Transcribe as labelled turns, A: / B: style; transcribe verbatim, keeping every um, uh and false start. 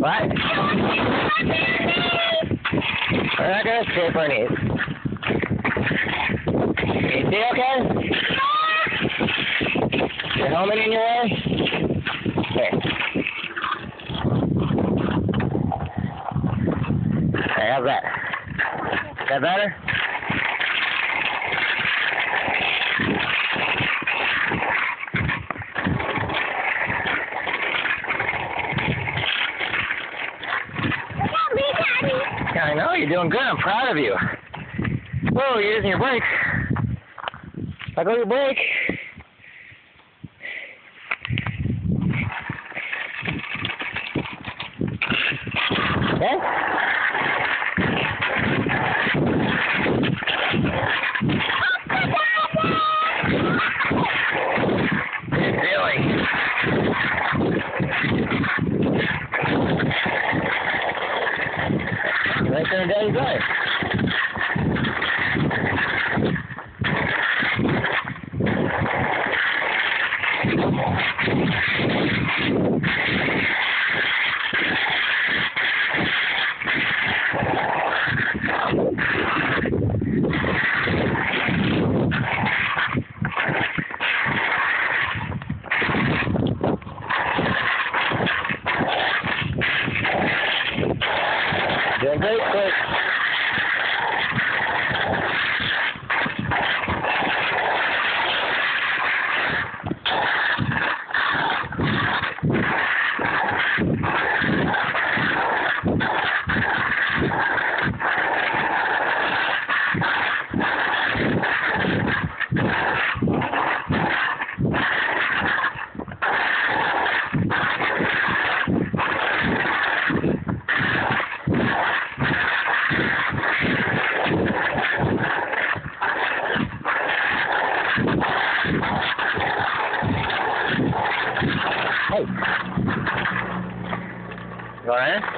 A: What? We're not gonna scrape our knees. Is he okay? Your helmet in your way? Here. Hey, how's that? Is that better? Yeah, I know, you're doing good. I'm proud of you. Whoa, you're using your brakes. Let go of your brake. Okay? Really? Right there in Daddy's life. Doing great, quick. Hey. You alright?